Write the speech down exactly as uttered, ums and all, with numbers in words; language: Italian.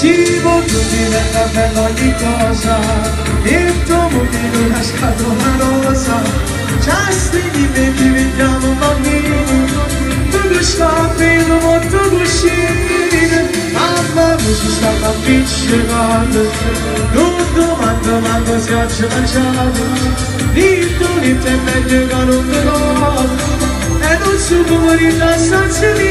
vivo più diventa bella ogni cosa, il tuo mondo in una scatola rosa, già stringimi diventiamo bambini, tu sta fino molto cuscino, mamma mi si sta appiccicando, non domando quando si oggi mangiato, il tuo niente è meglio che non te lo, e non si può morire da stanza